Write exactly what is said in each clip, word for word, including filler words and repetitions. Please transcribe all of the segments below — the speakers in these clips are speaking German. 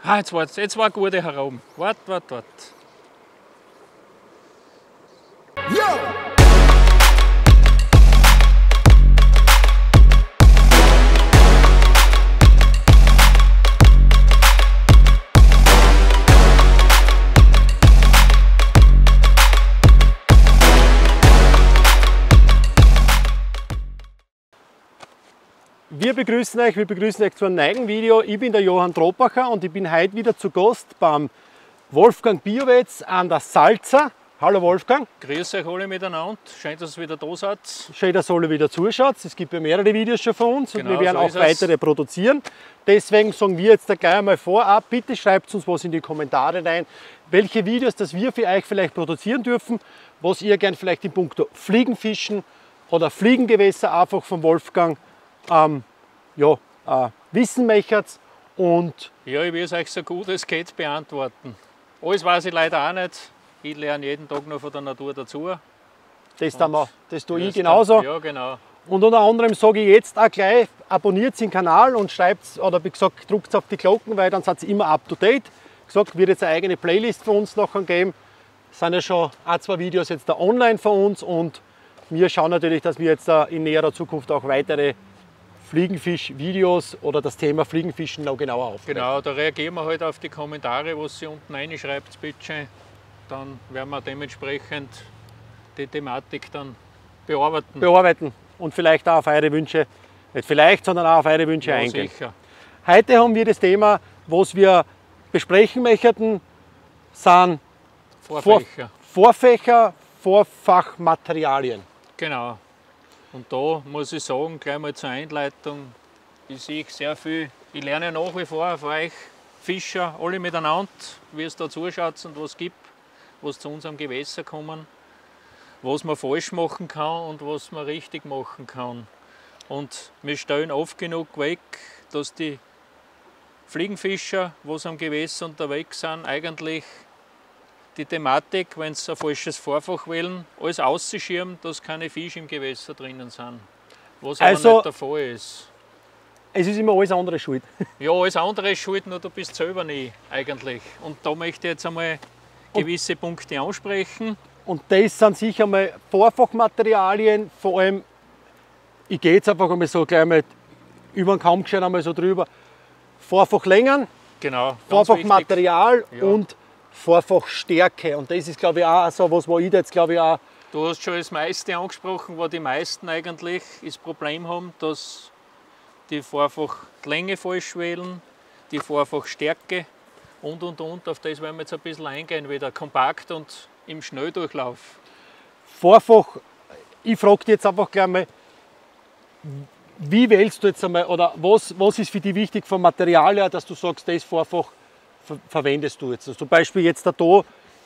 Ah, jetzt war, jetzt war eine gute herum. Wart, wart, wart. Yo! Wir begrüßen euch, wir begrüßen euch zu einem neuen Video. Ich bin der Johann Tropacher und ich bin heute wieder zu Gast beim Wolfgang Biowetz an der Salza. Hallo Wolfgang. Grüß euch alle miteinander. Schön, dass ihr wieder da seid. Schön, dass ihr alle wieder zuschaut. Es gibt ja mehrere Videos schon von uns und Genau, wir werden so auch ist es. weitere produzieren. Deswegen sagen wir jetzt da gleich einmal vorab, bitte schreibt uns was in die Kommentare rein, welche Videos das wir für euch vielleicht produzieren dürfen, was ihr gern vielleicht in puncto Fliegenfischen oder Fliegengewässer einfach vom Wolfgang ähm, ja, äh, wissen möchtet. Und Ja, ich will es euch so gut es geht beantworten. Alles weiß ich leider auch nicht. Ich lerne jeden Tag noch von der Natur dazu. das, tun wir, das tue ich Das genauso. dann- Ja, genau. Und unter anderem sage ich jetzt auch gleich, abonniert den Kanal und schreibt, oder wie gesagt, drückt auf die Glocken, weil dann seid ihr immer up to date. Wie gesagt, wird jetzt eine eigene Playlist für uns nachher geben. Es sind ja schon ein, zwei Videos jetzt da online von uns und wir schauen natürlich, dass wir jetzt in näherer Zukunft auch weitere Fliegenfisch-Videos oder das Thema Fliegenfischen noch genauer aufgreifen. Genau, da reagieren wir halt auf die Kommentare, was ihr unten reinschreibt, bitte. Dann werden wir dementsprechend die Thematik dann bearbeiten. Bearbeiten und vielleicht auch auf eure Wünsche, nicht vielleicht, sondern auch auf eure Wünsche Ja, eingehen. sicher. Heute haben wir das Thema, was wir besprechen möchten, sind Vorfächer. Vorfächer, Vorfachmaterialien. Genau. Und da muss ich sagen, gleich mal zur Einleitung, ich sehe sehr viel, ich lerne nach wie vor von euch Fischer, alle miteinander, wie es da zuschaut und was gibt, was zu unserem Gewässer kommen, was man falsch machen kann und was man richtig machen kann. Und wir stellen oft genug weg, dass die Fliegenfischer, was am Gewässer unterwegs sind, eigentlich die Thematik, wenn sie ein falsches Vorfach wählen, alles auszuschirmen, dass keine Fische im Gewässer drinnen sind. Was aber Also- nicht der Fall ist. Es ist immer alles andere schuld. Ja, alles andere ist schuld, nur du bist selber nie eigentlich. Und da möchte ich jetzt einmal gewisse Punkte ansprechen. Und das sind sicher mal Vorfachmaterialien, vor allem, ich gehe jetzt einfach einmal so gleich mal über den Kamm gescheit einmal so drüber. Vorfachlängen, Genau. ganz Vorfachmaterial Ja. und Vorfachstärke. Und das ist, glaube ich, auch so was, wo ich da jetzt, glaube ich, auch wichtig. Du hast schon das meiste angesprochen, wo die meisten eigentlich das Problem haben, dass die Vorfachlänge falsch wählen, die Vorfachstärke und und und. Auf das werden wir jetzt ein bisschen eingehen, wieder kompakt und im Schnelldurchlauf. Vorfach, ich frage dich jetzt einfach gleich mal, wie wählst du jetzt einmal, oder was, was ist für dich wichtig vom Material her, dass du sagst, das Vorfach ver verwendest du jetzt? Also zum Beispiel jetzt da, da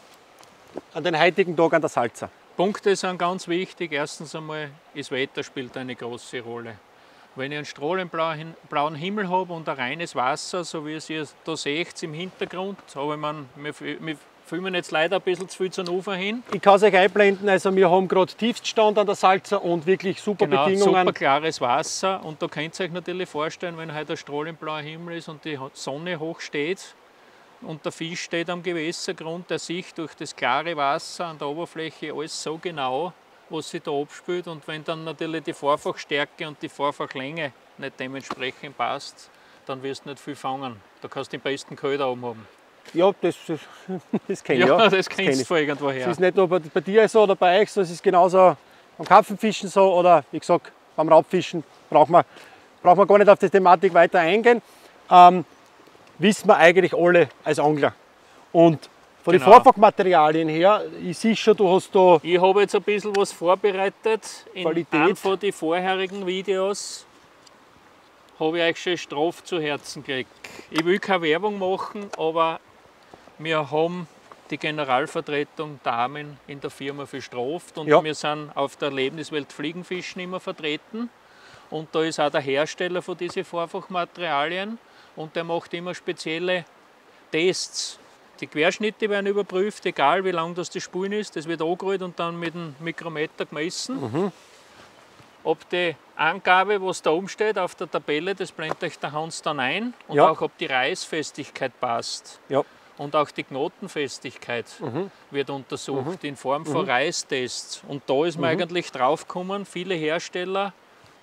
an den heutigen Tag an der Salza. Punkte sind ganz wichtig. Erstens einmal, das Wetter spielt eine große Rolle. Wenn ich einen strahlenblauen blauen Himmel habe und ein reines Wasser, so wie ihr es da seht im Hintergrund, aber man, wir, wir filmen jetzt leider ein bisschen zu viel zum Ufer hin. Ich kann es euch einblenden, also wir haben gerade Tiefststand an der Salza und wirklich super Genau, Bedingungen. super klares Wasser und da könnt ihr euch natürlich vorstellen, wenn heute ein strahlenblauer Himmel ist und die Sonne hoch steht und der Fisch steht am Gewässergrund, der sieht durch das klare Wasser an der Oberfläche alles so genau, was sich da abspielt, und wenn dann natürlich die Vorfachstärke und die Vorfachlänge nicht dementsprechend passt, dann wirst du nicht viel fangen. Da kannst du den besten Köder oben haben. Ja, das, das, das kenne ich. Ja, Ja, das kenn kennst du ich. von irgendwoher. Das ist nicht nur bei, bei dir so oder bei euch so, es ist genauso beim Karpfenfischen so oder wie gesagt beim Raubfischen braucht man, braucht man gar nicht auf die Thematik weiter eingehen. Ähm, wissen wir eigentlich alle als Angler. Und von Genau. den Vorfachmaterialien her, ich sehe schon, du hast da Ich habe jetzt ein bisschen was vorbereitet. In Qualität. einem von den vorherigen Videos habe ich euch schon straff zu Herzen gelegt. Ich will keine Werbung machen, aber wir haben die Generalvertretung Damen in der Firma für Straft und Ja. wir sind auf der Erlebniswelt Fliegenfischen immer vertreten. Und da ist auch der Hersteller von diesen Vorfachmaterialien und der macht immer spezielle Tests. Die Querschnitte werden überprüft, egal wie lang das die Spulen ist. Das wird angerührt und dann mit dem Mikrometer gemessen. ob die Angabe, was da oben steht auf der Tabelle, das blendet euch der Hans dann ein. Und Ja. auch ob die Reißfestigkeit passt. Ja. Und auch die Knotenfestigkeit Mhm. wird untersucht in Form von Reißtests. Und da ist man eigentlich draufgekommen, viele Hersteller,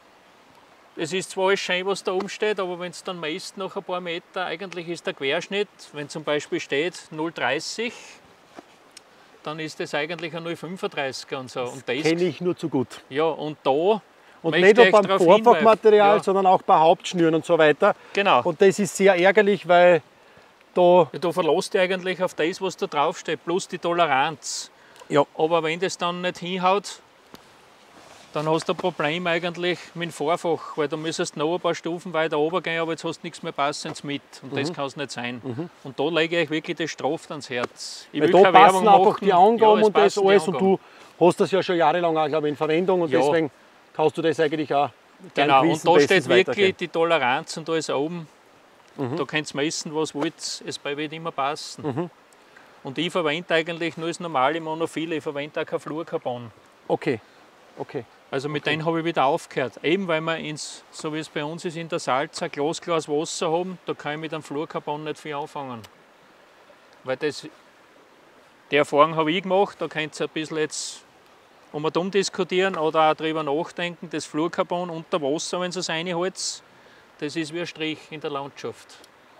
es ist zwar alles schön, was da oben steht, aber wenn es dann meist noch ein paar Meter, eigentlich ist der Querschnitt, wenn zum Beispiel steht null Komma dreißig, dann ist das eigentlich ein null Komma fünfunddreißiger und so. Und das, Kenne ich nur zu gut. ja, und da Und möchte nicht nur ich beim darauf Vorfachmaterial, hinweisen. Ja, sondern auch bei Hauptschnüren und so weiter. genau. Und das ist sehr ärgerlich, weil da, Ja, du verlässt dich eigentlich auf das, was da draufsteht, plus die Toleranz. ja, Aber wenn das dann nicht hinhaut, dann hast du ein Problem eigentlich mit dem Vorfach, weil du müsstest noch ein paar Stufen weiter oben gehen, aber jetzt hast du nichts mehr Passendes mit. Und das kann es nicht sein. Und da lege ich euch wirklich das Straft ans Herz. Ich weil will da keine passen Werbung einfach machen. die Angaben Ja, es und das passen die alles. Und Angaben. du hast das ja schon jahrelang auch, glaube ich, in Verwendung und Ja. deswegen kannst du das eigentlich auch deinem Genau, und Wissen da bestens steht wirklich weitergeben. die Toleranz und da ist oben. Da könnt ihr messen, was wollt. Es wird immer passen. Und ich verwende eigentlich nur das normale Monophil, ich verwende auch kein Fluorcarbon. Okay, okay. Also mit denen habe ich wieder aufgehört. Eben weil wir, ins, so wie es bei uns ist, in der Salz ein Glasglas Wasser haben, da kann ich mit einem Fluorcarbon nicht viel anfangen. Weil das, die Erfahrung habe ich gemacht, da könnt ihr ein bisschen jetzt um und um diskutieren oder auch darüber nachdenken. Das Fluorcarbon unter Wasser, wenn ihr es reinhaltet, das ist wie ein Strich in der Landschaft.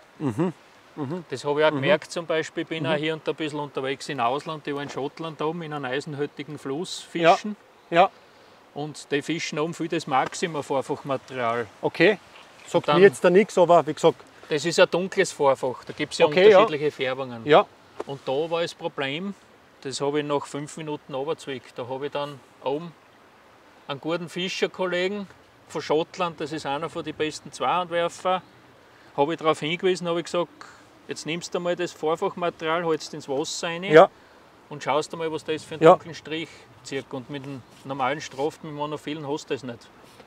Das habe ich auch gemerkt, zum Beispiel, ich bin auch hier und da ein bisschen unterwegs im Ausland, ich war in Schottland oben in einem eisenhaltigen Fluss fischen. Ja, Und die fischen oben viel das Maxima-Vorfachmaterial. okay. Sagt dann- mir jetzt da nichts, aber wie gesagt, Das ist ein dunkles Vorfach, da gibt es ja Okay, ja. unterschiedliche Färbungen. ja, Und da war das Problem, das habe ich nach fünf Minuten runtergezwickt. Da habe ich dann oben einen guten Fischerkollegen von Schottland, das ist einer von den besten Zweihandwerfer, habe ich darauf hingewiesen, habe ich gesagt, jetzt nimmst du mal das Vorfachmaterial, holst ins Wasser rein ja, und schaust mal, was das für einen Ja. dunklen Strich zieht. Und mit dem normalen Straft, mit dem Monophilen hast du das nicht.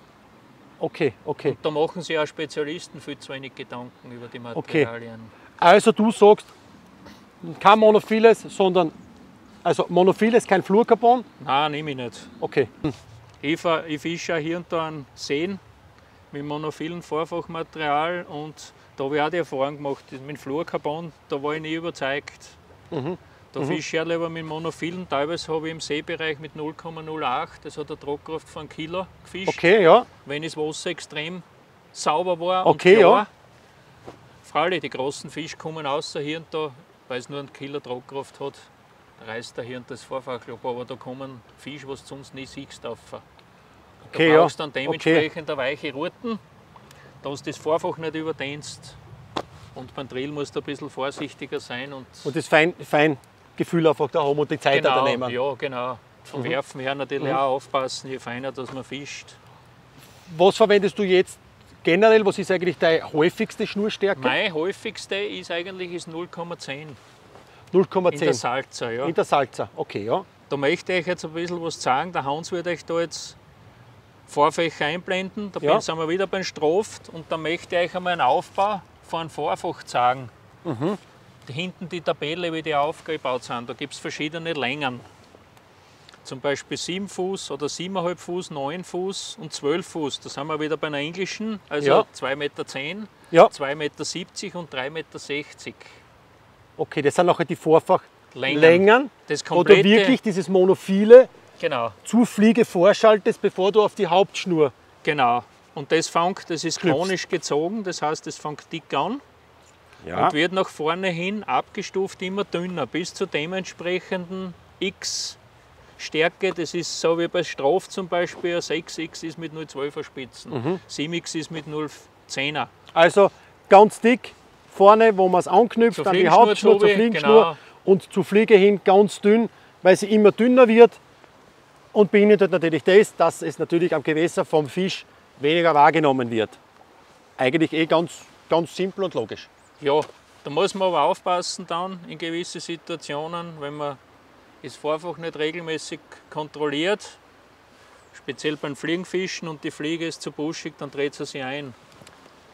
okay, okay. Da machen sich auch Spezialisten viel zu wenig Gedanken über die Materialien. Also du sagst, kein Monophiles, sondern, also Monophiles, kein Fluorcarbon. Nein, nehme ich nicht. Okay, Ich, fa- ich fische auch hier und da an Seen mit monophilen Vorfachmaterial und da habe ich auch die Erfahrung gemacht, das mit Fluorcarbon, da war ich nie überzeugt. Da fische ich auch lieber mit monophilen, teilweise habe ich im Seebereich mit null Komma null acht, das hat eine Tragkraft von einem Kilo gefischt, okay, ja, wenn das Wasser extrem sauber war Okay, und ja. klar. Freilich, die großen Fische kommen außer hier und da, weil es nur einen Kilo Tragkraft hat, reißt er hier und das Vorfachloch, aber da kommen Fische, was du sonst nie siehst, rauf. Da okay, ja, brauchst du dann okay. dementsprechend eine weiche Ruten, dass du das Vorfach nicht überdehnst. Und beim Drill musst du ein bisschen vorsichtiger sein. Und Und das Fein, Feingefühl einfach da haben und die Zeit da genau, nehmen. ja, genau. Vom Werfen her natürlich auch aufpassen, je feiner dass man fischt. Was verwendest du jetzt generell? Was ist eigentlich deine häufigste Schnurstärke? Meine häufigste ist eigentlich ist null Komma zehn null Komma in der zehn. Salzer. Ja. In der Salza, okay, ja. Da möchte ich euch jetzt ein bisschen was sagen. Der Hans wird euch da jetzt Vorfächer einblenden. Da Ja. sind wir wieder beim Straft. Und da möchte ich euch einmal einen Aufbau von einem Vorfach zeigen. Mhm. Hinten die Tabelle, wie die aufgebaut sind. Da gibt es verschiedene Längen. Zum Beispiel sieben Fuß oder sieben Komma fünf Fuß, neun Fuß und zwölf Fuß. Da sind wir wieder bei einer englischen, also Ja. zwei Meter zehn, Ja, zwei Meter siebzig und drei Meter sechzig. okay, das sind nachher die Vorfachlängen, Längen. Das wo du komplette, wirklich dieses Monophile genau, Zufliege vorschaltest, bevor du auf die Hauptschnur. genau. Und das fängt, das ist Knüpfst. konisch gezogen, das heißt, das fängt dick an Ja. und wird nach vorne hin abgestuft immer dünner, bis zur dementsprechenden X Stärke. Das ist so wie bei Straf zum Beispiel, sechs X ist mit null Komma zwölfer Spitzen, sieben X ist mit null Komma zehner. Also ganz dick vorne, wo man es anknüpft, Zur an die Fliegenschnur Hauptschnur, zur zu, Fliegenschnur genau. und zur Fliege hin ganz dünn, weil sie immer dünner wird und beinhaltet natürlich das, dass es natürlich am Gewässer vom Fisch weniger wahrgenommen wird. Eigentlich eh ganz, ganz simpel und logisch. Ja, da muss man aber aufpassen dann in gewissen Situationen, wenn man das Vorfach nicht regelmäßig kontrolliert, speziell beim Fliegenfischen und die Fliege ist zu buschig, dann dreht sie sich ein.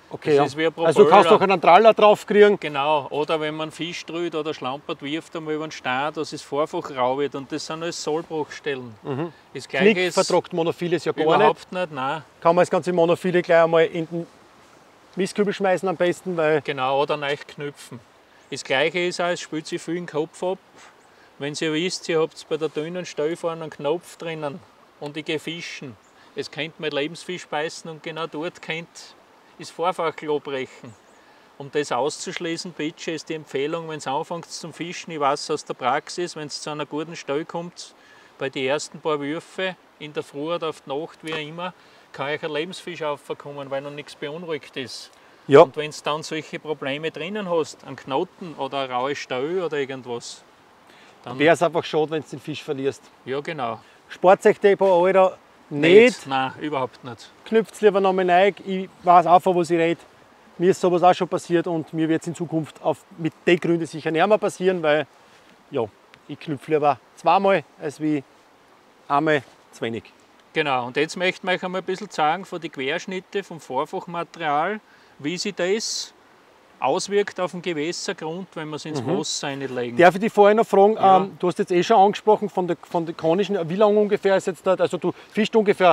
Okay, Das ist ja. wie ein Also du kannst Propeller. auch einen Traller drauf kriegen. Genau, oder wenn man Fisch trüht oder schlampert, wirft einmal über den Stein, dass es vorfach rau wird. Und das sind alles Sollbruchstellen. Das Gleiche Knick ist vertrocknet Monophiles ja gar nicht. überhaupt nicht, nein. Kann man das ganze Monophile gleich einmal in den Mistkübel schmeißen am besten, weil Genau, oder neu knüpfen. Das Gleiche ist auch, es spielt sich viel den Kopf ab. Wenn ihr wisst, ihr habt bei der dünnen Stelle vorne einen Knopf drinnen und ich gehe fischen. Es könnt mit Lebensfisch beißen und genau dort könnt das Vorfachklo brechen. Um das auszuschließen, bitte, ist die Empfehlung, wenn es anfängt zum Fischen, ich weiß aus der Praxis, wenn es zu einer guten Stelle kommt, bei den ersten paar Würfe, in der Früh oder auf die Nacht, wie auch immer, kann euch ein Lebensfisch aufkommen, weil noch nichts beunruhigt ist. ja, Und wenn du dann solche Probleme drinnen hast, einen Knoten oder eine raue Stelle oder irgendwas, dann, wäre es einfach schade, wenn du den Fisch verlierst. ja genau. Sportzeichdepot, Alter, nicht. Nein, überhaupt nicht. Knüpft es lieber nochmal rein. Ich weiß auch, von was ich rede. Mir ist sowas auch schon passiert und mir wird es in Zukunft auf, mit den Gründen sicher nicht mehr passieren, weil ja, ich knüpfe lieber zweimal als wie einmal zu wenig. Genau, und jetzt möchten wir euch einmal ein bisschen zeigen von den Querschnitten vom Vorfachmaterial, wie sich das auswirkt auf den Gewässergrund, wenn wir es ins Wasser reinlegen. Darf ich dich vorher noch fragen, Ja. ähm, du hast jetzt eh schon angesprochen von der, von der konischen, wie lange ungefähr ist jetzt da, also du fischst ungefähr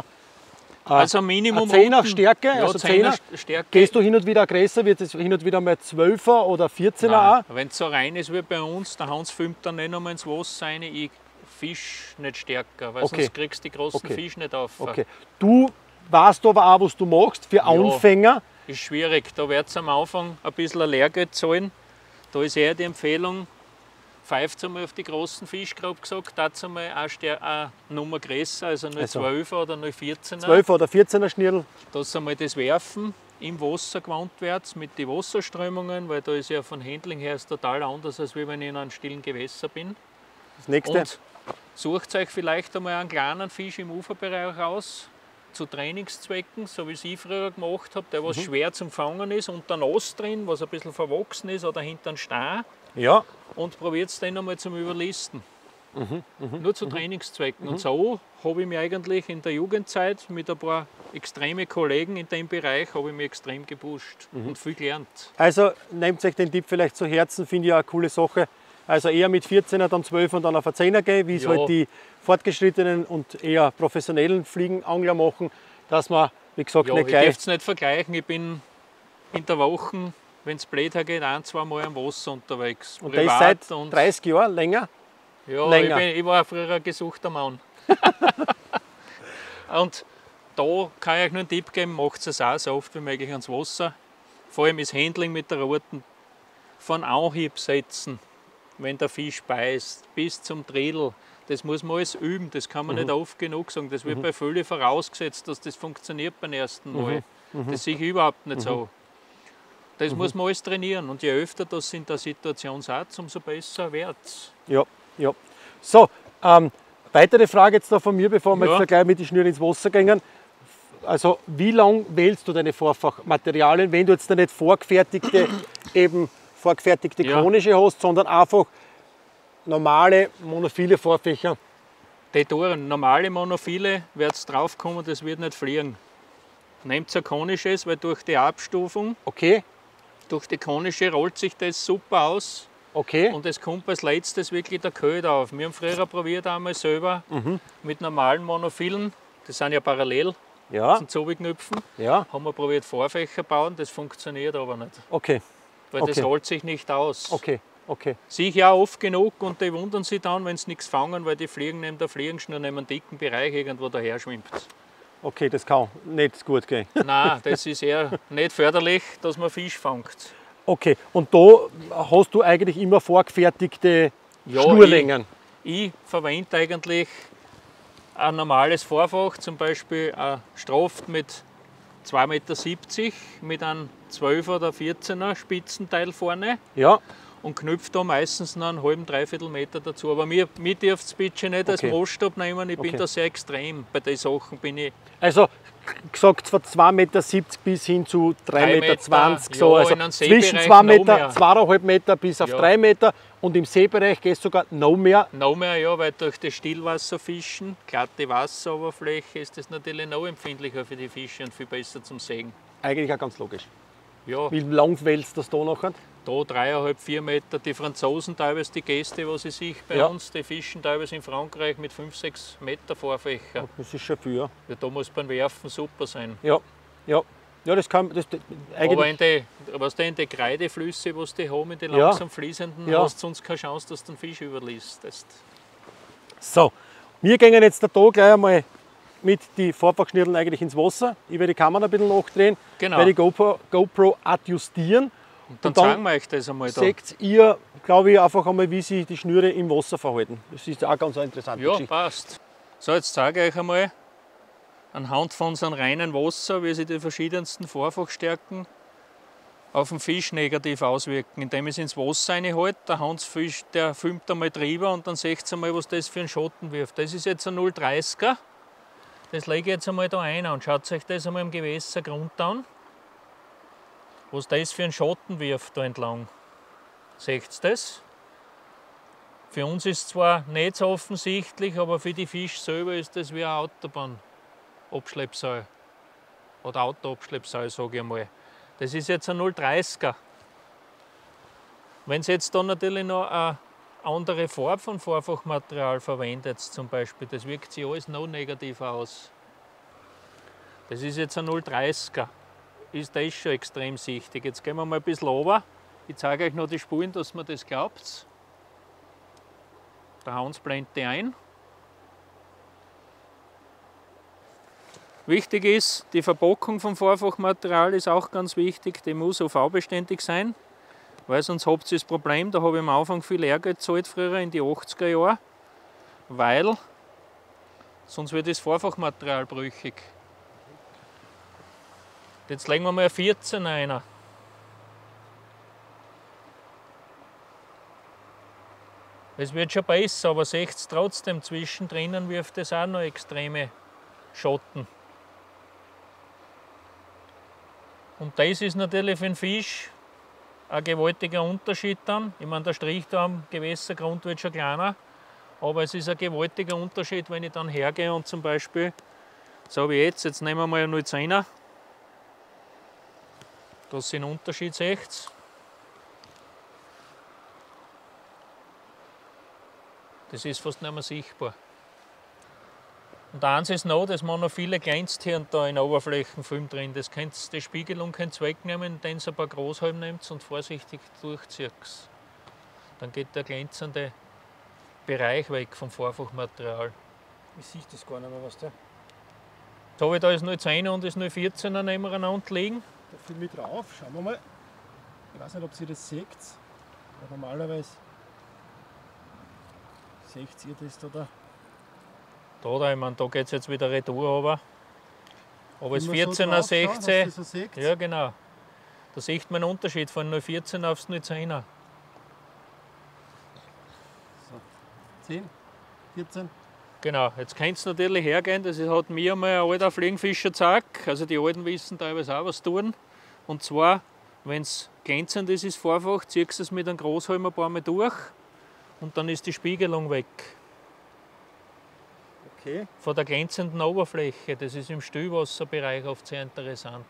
Also Minimum eine Zehner unten- Stärke, ja, also Zehner Zehner. Stärke. Gehst du hin und wieder aggressiver, wird es hin und wieder mal zwölfer oder vierzehner auch? Wenn es so rein ist wie bei uns, der Hans filmt dann nicht nochmal ins Wasser rein, ich fisch nicht stärker, weil Okay. sonst kriegst du die großen Okay. Fische nicht auf. Okay. Du weißt aber auch, was du machst für Anfänger. Ist schwierig, da wird es am Anfang ein bisschen ein Lehrgeld zahlen. Da ist eher die Empfehlung, pfeift einmal auf die großen Fische, grob gesagt, da einmal eine, Stär- eine Nummer größer, also nur Also zwölfer oder nur vierzehner. zwölfer oder vierzehner Schnirl. Dass einmal das Werfen im Wasser gewandwärts mit den Wasserströmungen, weil da ist ja von Handling her ist total anders, als wenn ich in einem stillen Gewässer bin. Das nächste. Und sucht euch vielleicht einmal einen kleinen Fisch im Uferbereich aus, zu Trainingszwecken, so wie es ich früher gemacht habe, der was schwer zum Fangen ist, unter Nass drin, was ein bisschen verwachsen ist oder hinter einem Stein, Ja, und probiert es dann einmal zum Überlisten. Nur zu Trainingszwecken. Und so habe ich mich eigentlich in der Jugendzeit mit ein paar extreme Kollegen in dem Bereich habe ich mich extrem gepusht und viel gelernt. also nehmt euch den Tipp vielleicht zu Herzen, finde ich auch eine coole Sache. Also eher mit vierzehner, dann zwölfer und dann auf eine zehner gehen, wie es Ja. halt die fortgeschrittenen und eher professionellen Fliegenangler machen, dass man, wie gesagt, Ja, nicht ich gleich... darf es nicht vergleichen. Ich bin in der Woche, wenn es blöd hergeht, ein, zwei Mal am Wasser unterwegs. Und das seit und, dreißig Jahren, länger. ja, länger. Ich, bin, ich war früher ein gesuchter Mann. Und da kann ich euch nur einen Tipp geben, macht es auch so oft wie möglich ans Wasser. Vor allem das Handling mit der Ruten von Anhieb setzen, wenn der Fisch beißt, bis zum Drittel. Das muss man alles üben, das kann man nicht oft genug sagen. Das wird bei vielen vorausgesetzt, dass das funktioniert beim ersten Mal. Das sehe ich überhaupt nicht so. Das muss man alles trainieren und je öfter das in der Situation seid, umso besser wird es. Ja, ja. So, ähm, weitere Frage jetzt noch von mir, bevor wir Ja. jetzt da gleich mit den Schnüren ins Wasser gehen. Also wie lange wählst du deine Vorfachmaterialien, wenn du jetzt da nicht vorgefertigte, eben vorgefertigte Ja. konische hast, sondern einfach normale monophile Vorfächer? Die Toren, normale Monophile, werdet drauf kommen, das wird nicht fliegen. Nehmt ein konisches, weil durch die Abstufung, Okay, durch die konische rollt sich das super aus okay. und es kommt als letztes wirklich der Köder auf. Wir haben früher probiert einmal selber Mhm. mit normalen Monophilen, das sind ja parallel Ja, zum Zobigknüpfen, ja, haben wir probiert Vorfächer bauen, das funktioniert aber nicht, okay, weil Okay. das rollt sich nicht aus. okay, okay. Sehe ich auch oft genug und die wundern sich dann, wenn sie nichts fangen, weil die fliegen neben der Fliegenschnur neben einem dicken Bereich irgendwo daher schwimmt. Okay, das kann nicht gut gehen. Nein, das ist eher nicht förderlich, dass man Fisch fängt. Okay, und da hast du eigentlich immer vorgefertigte Ja, Schnurlängen. Ich verwende eigentlich ein normales Vorfach, zum Beispiel ein Straft mit zwei Meter siebzig mit einem zwölfer oder vierzehner Spitzenteil vorne Ja, und knüpft da meistens noch einen halben, dreiviertel Meter dazu. Aber mir, mir dürft es bitte nicht als Okay. Maßstab nehmen, ich bin Okay. da sehr extrem. Bei den Sachen bin ich also gesagt von zwei Meter siebzig bis hin zu drei Meter zwanzig. Meter, So. ja, Also in einem zwischen Seebereich zwei noch Meter, mehr. zweieinhalb Meter bis auf Ja. drei Meter und im Seebereich geht es sogar noch mehr. noch mehr, ja, weil durch das Stillwasserfischen, glatte Wasseroberfläche, ist das natürlich noch empfindlicher für die Fische und viel besser zum Sägen. Eigentlich auch ganz logisch. Ja. Wie lang wälzt das da nachher? Da dreieinhalb, vier Meter. Die Franzosen teilweise, die Gäste, was ich sehe bei Ja. uns, die fischen teilweise in Frankreich mit fünf, sechs Meter Vorfächer. Das ist schon viel. Ja, Ja, da muss beim Werfen super sein. ja. ja. ja das kann das, das, Aber eigentlich. in die, was in die Kreideflüsse, was die haben, in die Ja. langsam fließenden, Ja. hast du sonst keine Chance, dass du den Fisch überliest. Das So, wir gehen jetzt da gleich einmal mit den Vorfachschnirdeln eigentlich ins Wasser. Ich werde die Kamera ein bisschen nachdrehen, Genau. werde die GoPro, GoPro adjustieren. Und dann, Und dann zeigen wir euch das einmal da. Seht ihr, glaube ich, einfach einmal, wie sich die Schnüre im Wasser verhalten. Das ist auch ganz eine interessante Ja, Geschichte. passt. So, jetzt zeige ich euch einmal anhand von unserem reinen Wasser, wie sich die verschiedensten Vorfachstärken auf den Fisch negativ auswirken. Indem ich es ins Wasser reinhalte, der Hansfisch, der filmt einmal drüber und dann seht ihr einmal, was das für einen Schatten wirft. Das ist jetzt ein null Komma dreißiger. Das lege ich jetzt einmal da ein und schaut euch das einmal im Gewässergrund an, was das für einen Schatten wirft da entlang. Seht ihr das? Für uns ist es zwar nicht so offensichtlich, aber für die Fische selber ist das wie eine Autobahnabschleppseil. Oder Autoabschleppseil, sage ich einmal. Das ist jetzt ein null Komma dreißiger. Wenn Sie jetzt dann natürlich noch eine andere Farbe von Vorfachmaterial verwendet, zum Beispiel, das wirkt sich alles noch negativer aus. Das ist jetzt ein null Komma dreißiger. Ist das schon extrem sichtig. Jetzt gehen wir mal ein bisschen runter. Ich zeige euch noch die Spuren, dass man das glaubt. Der Hans blendet die ein. Wichtig ist, die Verpackung vom Vorfachmaterial ist auch ganz wichtig. Die muss U V-beständig sein, weil sonst habt ihr das Problem, da habe ich am Anfang viel Lehrgeld gezahlt, früher in die achtziger Jahre, weil sonst wird das Vorfachmaterial brüchig. Jetzt legen wir mal ein vierzehn ein. Es wird schon besser, aber seht ihr trotzdem, zwischendrin wirft es auch noch extreme Schatten. Und das ist natürlich für den Fisch ein gewaltiger Unterschied dann. Ich meine, der Strich da am Gewässergrund wird schon kleiner, aber es ist ein gewaltiger Unterschied, wenn ich dann hergehe und zum Beispiel, so wie jetzt, jetzt nehmen wir mal einen null Komma zehner, dass ihr den Unterschied seht. Das ist fast nicht mehr sichtbar. Und eins ist noch, dass man noch viele glänzt hier und da in Oberflächenfilm drin. Das könnt, die Spiegelung könnt ihr wegnehmen, indem ihr ein paar Großhalben nehmt und vorsichtig durchzieht. Dann geht der glänzende Bereich weg vom Vorfachmaterial. Ich sehe das gar nicht mehr, was da. Jetzt habe ich da das null Komma zehn und das null Komma vierzehn nebeneinander liegen. Da fülle ich drauf. Schauen wir mal. Ich weiß nicht, ob ihr das seht. Aber normalerweise seht ihr das da. da. Da, da, ich meine, da geht es jetzt wieder retour runter. Aber das Immer so vierzehner, drauf schauen, sechzehn, dass ihr so seht. ja genau. Da sieht man einen Unterschied von null Komma vierzehn aufs null Komma zehner. zehn, vierzehn. Genau, jetzt könnt ihr natürlich hergehen, das hat mir einmal ein alter Fliegenfischer gesagt, also die Alten wissen teilweise auch was tun. Und zwar, wenn es glänzend ist, ist Vorfach, ziehst du es mit einem Großhalm ein paar Mal durch und dann ist die Spiegelung weg. Okay. Von der glänzenden Oberfläche, das ist im Stillwasserbereich oft sehr interessant.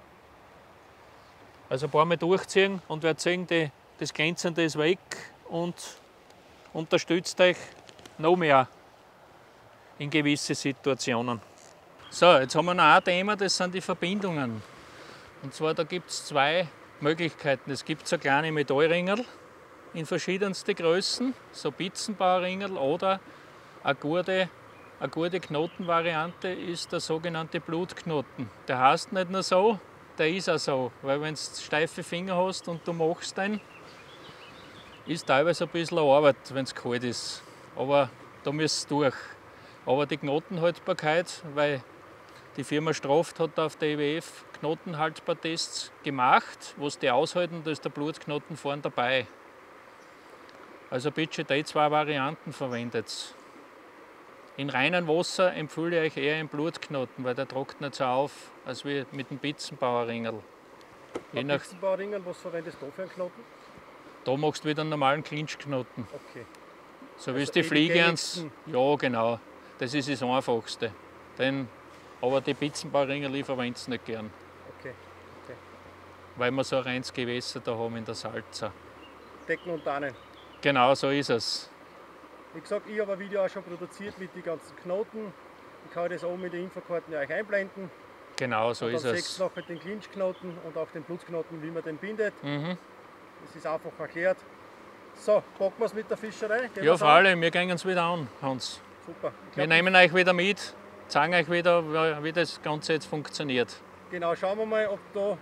Also ein paar Mal durchziehen und werdet sehen, die, das Glänzende ist weg und unterstützt euch noch mehr in gewisse Situationen. So, jetzt haben wir noch ein Thema, das sind die Verbindungen. Und zwar, da gibt es zwei Möglichkeiten. Es gibt so kleine Metallringel in verschiedensten Größen, so Bitzenbauringel, oder eine gute, eine gute Knotenvariante ist der sogenannte Blutknoten. Der heißt nicht nur so, der ist auch so, weil wenn du steife Finger hast und du machst den, ist teilweise ein bisschen Arbeit, wenn es kalt ist. Aber da müsst ihr durch. Aber die Knotenhaltbarkeit, weil die Firma Straft hat auf der I W F Knotenhaltbartests gemacht, was die aushalten, da ist der Blutknoten vorne dabei. Also bitte die zwei Varianten verwendet. In reinem Wasser empfehle ich euch eher einen Blutknoten, weil der trocknet nicht so auf, als wie mit dem Bitzenbauerringel. Je nach, Bitzenbauringel, was verwendest du für einen Knoten? da machst du wieder einen normalen Clinchknoten. Okay. So wie Also es die eh die Fliege ans. gängigsten. Ja, genau. Das ist das Einfachste. Den, aber die Bitzenbauringel verwende ich nicht gern. Okay. Okay. weil wir so ein reines Gewässer da haben in der Salza. Decken und Tannen. Genau so ist es. Wie gesagt, ich habe ein Video auch schon produziert mit den ganzen Knoten. Ich kann das oben in den Infokarten euch einblenden. Genau so und ist dann es. seht ihr nachher den Clinchknoten und auch den Blutknoten, wie man den bindet. Mhm. Das ist einfach erklärt. So, packen wir es mit der Fischerei. Gehen Ja, wir's vor an? allem, wir gehen uns wieder an, Hans. Super. Ich Wir glaub, nehmen euch wieder mit, zeigen euch wieder, wie das Ganze jetzt funktioniert. Genau, schauen wir mal, ob da,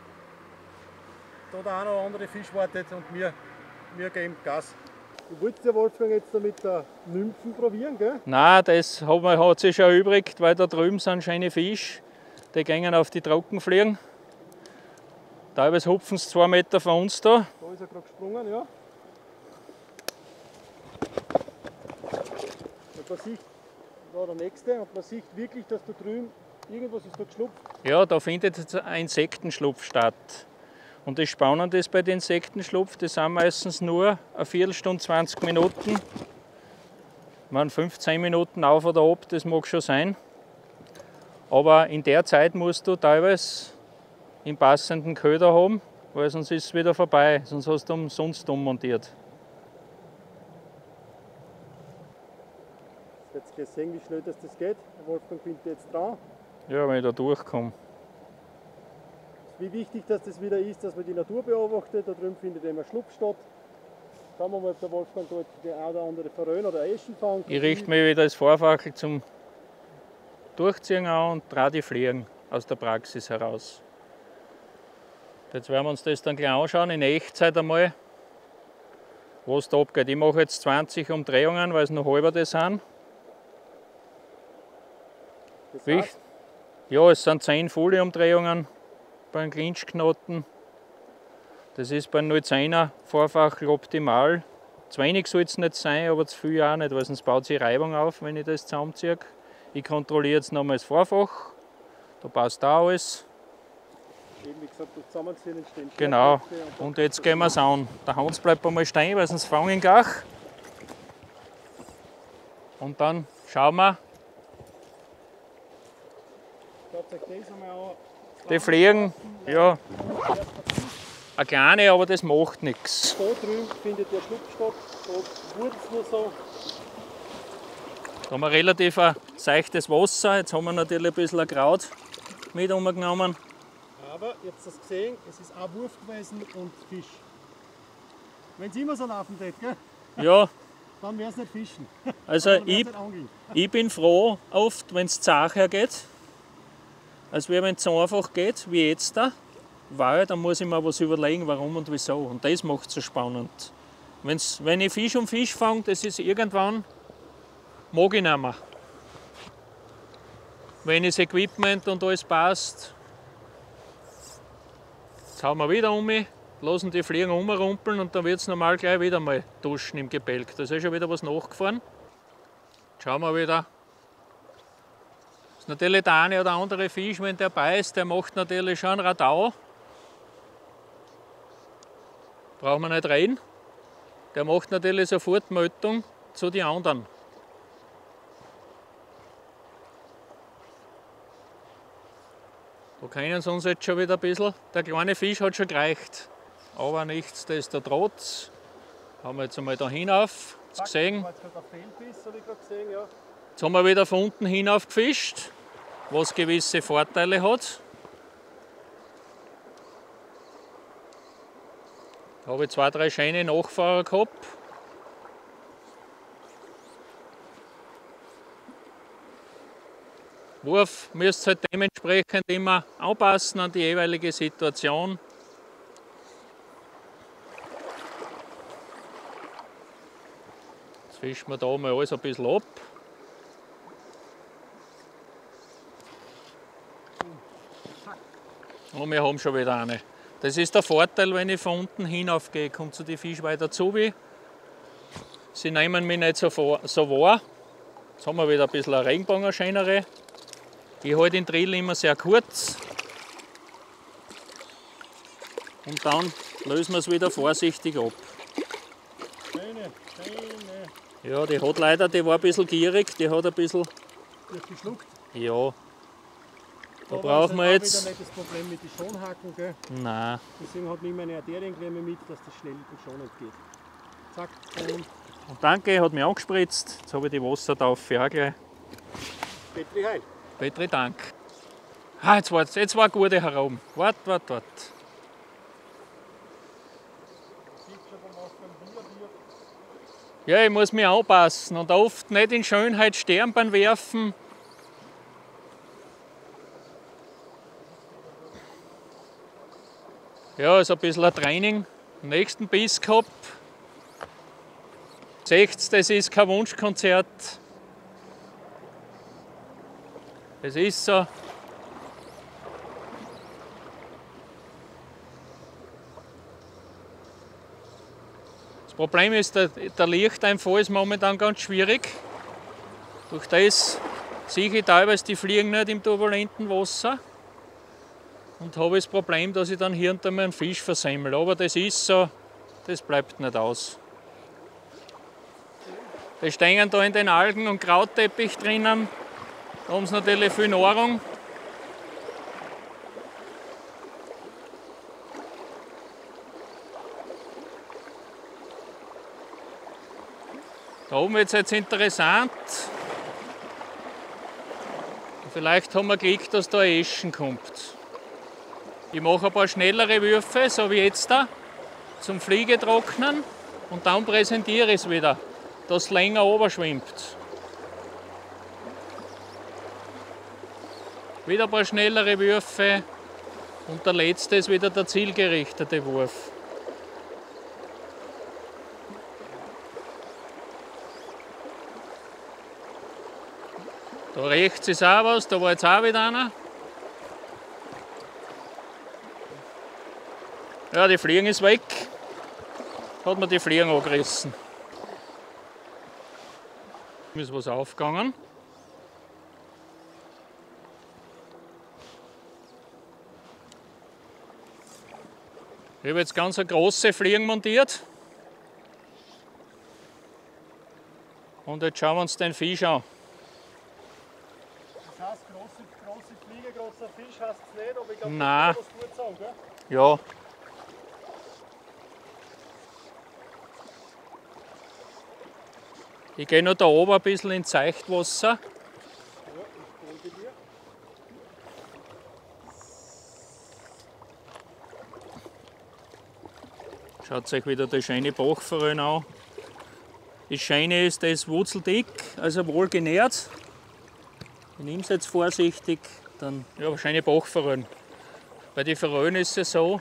da der eine oder andere Fisch wartet und wir, wir geben Gas. Du wolltest ja, Wolfgang, jetzt da mit der Nymphen probieren, gell? Nein, das hat, man, hat sich schon übrig, weil da drüben sind schöne Fische. Die gehen auf die Trockenfliegen. Teilweise hupfen sie zwei Meter von uns da. Da ist er gerade gesprungen, ja. Und man sieht, da der nächste, und man sieht wirklich, dass da drüben irgendwas ist da geschlupft. Ja, da findet jetzt ein Insektenschlupf statt. Und das Spannende ist bei den Insektenschlupf, die sind meistens nur eine Viertelstunde, zwanzig Minuten. Man fünfzehn Minuten auf oder ab, das mag schon sein. Aber in der Zeit musst du teilweise einen passenden Köder haben, weil sonst ist es wieder vorbei, sonst hast du umsonst ummontiert. Jetzt gesehen, wie schnell das, das geht. Der Wolfgang bindet jetzt dran. Ja, wenn ich da durchkomme. Wie wichtig dass das wieder ist, dass man die Natur beobachtet. Da drüben findet immer Schlupf statt. Schauen wir mal, ob der Wolfgang dort die eine oder andere Forellen oder Eschen fängt. Ich richte mich wieder das Vorfachel zum Durchziehen an und drehe die Fliegen aus der Praxis heraus. Jetzt werden wir uns das dann gleich anschauen, in Echtzeit einmal, was da abgeht. Ich mache jetzt zwanzig Umdrehungen, weil es noch halber sind. Das Wie? heißt, Ja, es sind zehn Folieumdrehungen beim Clinchknoten. Das ist beim null zehner Vorfachel optimal. Zu wenig soll es nicht sein, aber zu viel auch nicht, weil sonst baut sich Reibung auf, wenn ich das zusammenziehe. Ich kontrolliere jetzt nochmal das Vorfach. Da passt auch alles. eben wie gesagt, durch Zusammenziehen entstehen Genau. Schwerpunkte Und jetzt gehen wir es an. Der Hans bleibt einmal stehen, weil sonst fange ich ihn gleich. Und dann schauen wir, schaut euch das einmal an. die Fliegen, ja, eine kleine, aber das macht nichts. Da drüben findet der Schlupf statt, da wurde es nur so. Da haben wir relativ ein seichtes Wasser. Jetzt haben wir natürlich ein bisschen ein Kraut mit umgenommen. Aber ihr habt es gesehen, es ist auch Wurf gewesen und Fisch. Wenn es immer so laufen wird, gell, Ja, dann wäre es nicht Fischen. also Dann wär's ich, nicht Angeln. ich bin froh, oft, wenn es zart hergeht, als wenn es so einfach geht, wie jetzt da. Weil dann muss ich mir was überlegen, warum und wieso. Und das macht es so spannend. Wenn's, wenn ich Fisch um Fisch fange, das ist irgendwann, mag ich nicht mehr. Wenn das Equipment und alles passt, jetzt hauen wir wieder um, lassen die Fliegen umrumpeln und dann wird es normal gleich wieder mal duschen im Gebälk. Da ist ja schon wieder was nachgefahren. Jetzt schauen wir wieder. Das ist natürlich der eine oder andere Fisch, wenn der beißt, der macht natürlich schon Radau. Brauchen wir nicht reden. Der macht natürlich sofort Meldung zu den anderen. Da kennen sie uns jetzt schon wieder ein bisschen. Der kleine Fisch hat schon gereicht. Aber nichtsdestotrotz haben wir jetzt einmal da hinauf. Jetzt gesehen. Jetzt gerade ein Fehlbiss, habe ich gerade gesehen, ja. Jetzt haben wir wieder von unten hinauf gefischt, was gewisse Vorteile hat. Da habe ich zwei, drei schöne Nachfahrer gehabt. Wurf müsst ihr halt dementsprechend immer anpassen an die jeweilige Situation. Jetzt fischen wir da mal alles ein bisschen ab. Und wir haben schon wieder eine. Das ist der Vorteil, wenn ich von unten hinauf gehe, kommt zu die Fisch weiter zu. Sie nehmen mich nicht so, vor, so wahr. Jetzt haben wir wieder ein bisschen eine Regenbogen, eine schönere. Ich halte den Drill immer sehr kurz. Und dann lösen wir es wieder vorsichtig ab. Schöne, schöne. Ja, die hat leider, die war ein bisschen gierig, die hat ein bisschen. Die hat geschluckt. Ja. Da brauchen wir jetzt. Wieder nicht das Problem mit den Schonhaken, gell? Nein. Deswegen hat man immer eine Arteriencreme mit, dass das schnell und schon entgeht. Zack, und Und danke, hat mich angespritzt. Jetzt habe ich die Wassertaufe auch gleich. Petri heil. Petri, Dank. Ah, jetzt war, jetzt war eine gute herum. Wart, wart, wart. Ja, ich muss mich anpassen und oft nicht in Schönheit sterben beim Werfen. Ja, ist ein bisschen ein Training. Nächsten Biss gehabt. Seht, das ist kein Wunschkonzert. Es ist so. Das Problem ist, der, der Lichteinfall ist momentan ganz schwierig. Durch das sehe ich teilweise die Fliegen nicht im turbulenten Wasser. Und habe das Problem, dass ich dann hier und da mal einen Fisch versemmel. Aber das ist so, das bleibt nicht aus. Die stehen da in den Algen und Krautteppich drinnen. Da haben sie natürlich viel Nahrung. Da oben wird es jetzt interessant. Vielleicht haben wir Glück, dass da ein Eschen kommt. Ich mache ein paar schnellere Würfe, so wie jetzt da, zum Fliegetrocknen und dann präsentiere ich es wieder, dass es länger runterschwimmt. Wieder ein paar schnellere Würfe und der letzte ist wieder der zielgerichtete Wurf. Da rechts ist auch was, da war jetzt auch wieder einer. Ja, die Fliegen ist weg. Hat mir die Fliegen angerissen. Ist was aufgegangen. Ich habe jetzt ganz eine große Fliegen montiert. Und jetzt schauen wir uns den Fisch an. Das heißt, große, große Fliege, großer Fisch heißt es nicht, aber ich glaube, Nein. das kann man gut sagen, gell? Ja. Ich gehe noch da oben ein bisschen ins Seichtwasser. Ja, ich folge dir. Schaut euch wieder die schöne Bachforelle an. Das Schöne ist, das ist wurzeldick, also wohl genährt. Ich nehme es jetzt vorsichtig, dann ja, schöne Bachforellen. Bei den Forellen ist es so,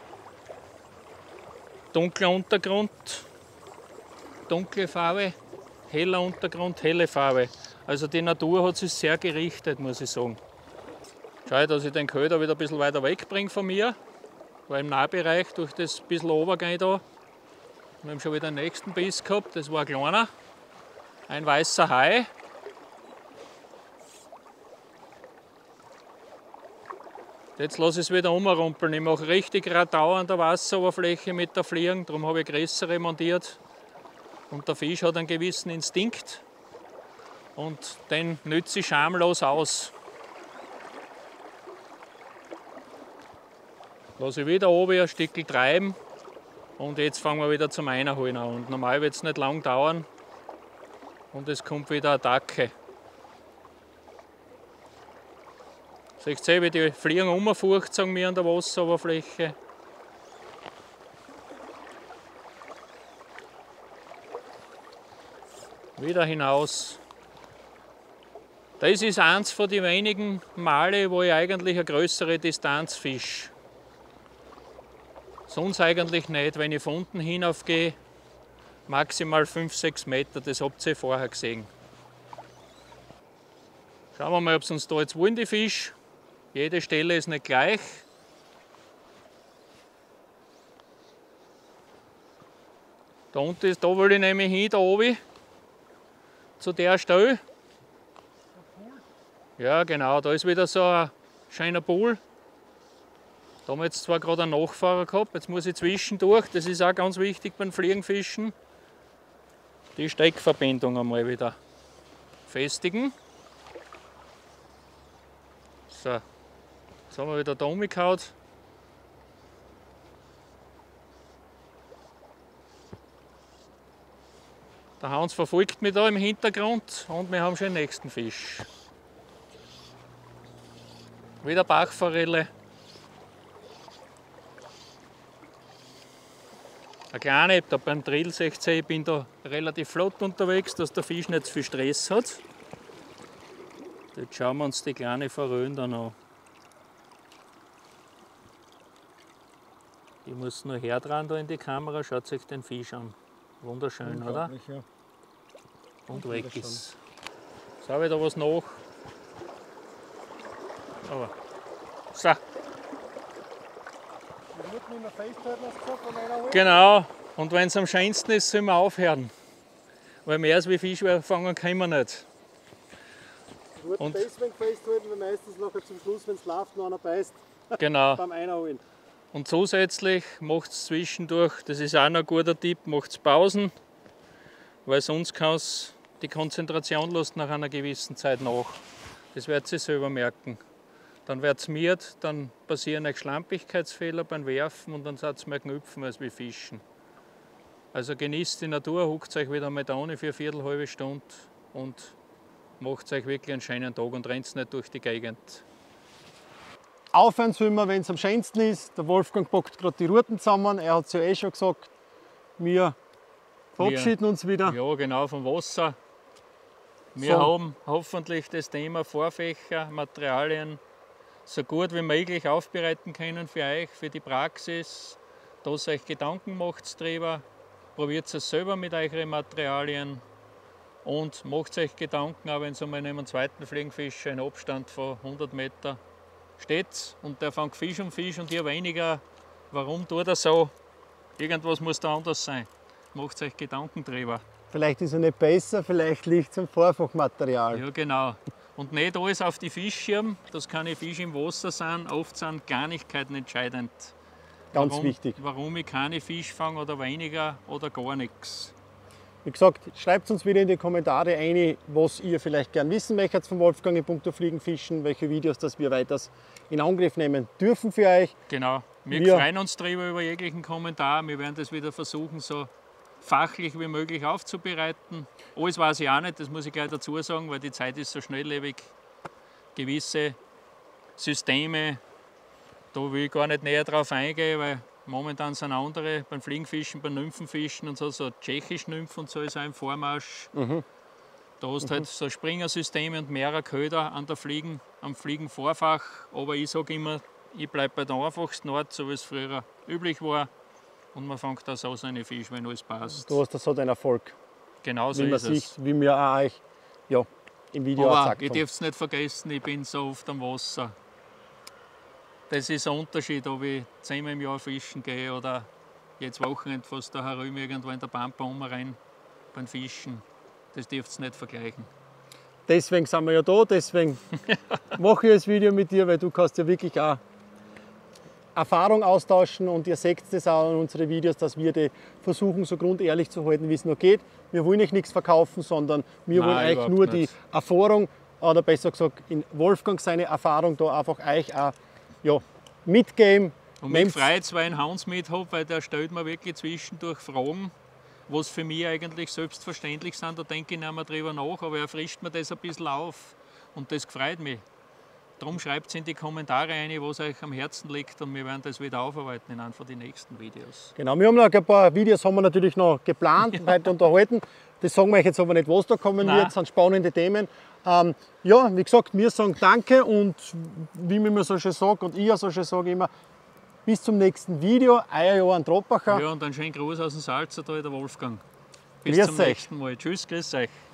dunkler Untergrund, dunkle Farbe, heller Untergrund, helle Farbe. Also die Natur hat sich sehr gerichtet, muss ich sagen. Schau, dass ich den Köder wieder ein bisschen weiter wegbringe von mir. War im Nahbereich durch das bisschen Obergehen da. Wir haben schon wieder den nächsten Biss gehabt, das war ein kleiner. Ein weißer Hai. Jetzt lasse ich es wieder umrumpeln. Ich mache richtig Radau an der Wasseroberfläche mit der Fliegen, darum habe ich größere montiert. Und der Fisch hat einen gewissen Instinkt und den nütze ich schamlos aus. Lasse ich wieder oben ein Stückchen treiben und jetzt fangen wir wieder zum Einholen an. Und normal wird es nicht lang dauern und es kommt wieder eine Attacke. Seht ihr, wie die Fliegen umfurcht, sagen wir, an der Wasseroberfläche. Wieder hinaus. Das ist eins von den wenigen Male, wo ich eigentlich eine größere Distanz fische. Sonst eigentlich nicht. Wenn ich von unten hinauf gehe, maximal fünf bis sechs Meter. Das habt ihr vorher gesehen. Schauen wir mal, ob es uns da jetzt wollen, die Fische. Jede Stelle ist nicht gleich. Da unten ist, da will ich nämlich hin, da oben. Zu der Stelle. Ja, genau, da ist wieder so ein schöner Pool. Da haben wir jetzt zwar gerade einen Nachfahrer gehabt, jetzt muss ich zwischendurch, das ist auch ganz wichtig beim Fliegenfischen, die Steckverbindung einmal wieder festigen. So, Jetzt haben wir wieder da umgehauen. Der Hans verfolgt mich da im Hintergrund und wir haben schon den nächsten Fisch. Wieder Bachforelle. Eine kleine, da beim Drill sechzehn, ich bin da relativ flott unterwegs, dass der Fisch nicht zu viel Stress hat. Jetzt schauen wir uns die kleine Forelle dann an. Ich muss nur her dran da in die Kamera, schaut euch den Fisch an. Wunderschön, oder? Ja. Und weg ist. Jetzt habe ich da was nach. Aber. So. Genau. Und wenn es am schönsten ist, soll man aufhören. Weil mehr als wie Fisch fangen können wir nicht. Und deswegen festhalten, weil meistens nachher zum Schluss, wenn es läuft, noch einer beißt. Genau. Beim Einholen. Und zusätzlich macht es zwischendurch, das ist auch noch ein guter Tipp, macht es Pausen, weil sonst kann es die Konzentration lässt nach einer gewissen Zeit nach. Das werdet ihr selber merken. Dann wird es miert, dann passieren euch Schlampigkeitsfehler beim Werfen und dann seid ihr mehr knüpfen als wie Fischen. Also genießt die Natur, huckt euch wieder mal da ohne für eine Viertel, halbe Stunde und macht euch wirklich einen schönen Tag und rennt nicht durch die Gegend. Aufhören sollen wir, wenn es am schönsten ist. Der Wolfgang packt gerade die Ruten zusammen. Er hat es ja eh schon gesagt. Wir verabschieden uns wieder. Ja, genau, vom Wasser. Wir So. haben hoffentlich das Thema Vorfächer, Materialien so gut wie möglich aufbereiten können für euch, für die Praxis. Dass ihr euch Gedanken macht drüber. Probiert es selber mit euren Materialien. Und macht euch Gedanken, auch wenn es einmal neben einem zweiten Fliegenfischer in Abstand von hundert Meter steht und der fängt Fisch um Fisch und ihr weniger. Warum tut er so? Irgendwas muss da anders sein. Macht euch Gedanken drüber. Vielleicht ist er nicht besser, vielleicht liegt es am Vorfachmaterial. Ja, genau. Und nicht alles auf die Fischschirm, dass keine Fische im Wasser sind. Oft sind Kleinigkeiten entscheidend. Ganz warum, wichtig. Warum ich keine Fisch fange oder weniger oder gar nichts. Wie gesagt, schreibt uns wieder in die Kommentare ein, was ihr vielleicht gern wissen möchtet von Wolfgang in puncto Fliegenfischen, welche Videos das wir weiters in Angriff nehmen dürfen für euch. Genau. Wir, Wir- freuen uns darüber, über jeglichen Kommentar. Wir werden das wieder versuchen, so fachlich wie möglich aufzubereiten. Alles weiß ich auch nicht, das muss ich gleich dazu sagen, weil die Zeit ist so schnelllebig. Gewisse Systeme, da will ich gar nicht näher drauf eingehen, weil momentan sind andere beim Fliegenfischen, beim Nymphenfischen und so, so tschechische Nymphen und so ist auch im Vormarsch. Mhm. Da hast du halt so Springersysteme und mehrere Köder an der Fliegen, am Fliegenvorfach. Aber ich sage immer, ich bleibe bei der einfachsten Art, so wie es früher üblich war. Und man fängt da so seine Fische, wenn alles passt. Du hast da so den Erfolg, Genau so wie man ist es. sieht, wie wir auch euch ja, im Video auch Aber gesagt ihr haben. dürft es nicht vergessen, ich bin so oft am Wasser. Das ist ein Unterschied, ob ich zehnmal im Jahr fischen gehe oder jetzt Wochenende fast da herum irgendwo in der Pampa rumrennen beim Fischen. Das dürft ihr nicht vergleichen. Deswegen sind wir ja da, deswegen mache ich das Video mit dir, weil du kannst ja wirklich auch Erfahrung austauschen und ihr seht das auch in unseren Videos, dass wir die versuchen, so grundehrlich zu halten, wie es nur geht. Wir wollen euch nichts verkaufen, sondern wir Nein, wollen euch überhaupt nur die nicht. Erfahrung, oder besser gesagt, in Wolfgang seine Erfahrung da einfach euch auch ja, mitgeben. Und mich Nehmt's- freut es, weil ich einen Hans mit habe, weil der stellt mir wirklich zwischendurch Fragen, was für mich eigentlich selbstverständlich sind. Da denke ich nicht mehr drüber nach, aber er frischt mir das ein bisschen auf und das gefreut mich. Darum schreibt es in die Kommentare rein, was euch am Herzen liegt und wir werden das wieder aufarbeiten in einem von den nächsten Videos. Genau, wir haben noch ein paar Videos haben wir natürlich noch geplant und heute unterhalten. Das sagen wir euch jetzt aber nicht, was da kommen Nein. wird, das sind spannende Themen. Ähm, ja, wie gesagt, wir sagen Danke und wie man immer so schön sagt und ich auch so schön sage immer, bis zum nächsten Video, euer Johann Troppacher. Ja, und einen schönen Gruß aus dem Salzertal, der Wolfgang. Bis Grüß zum euch. nächsten Mal. Tschüss, grüß euch.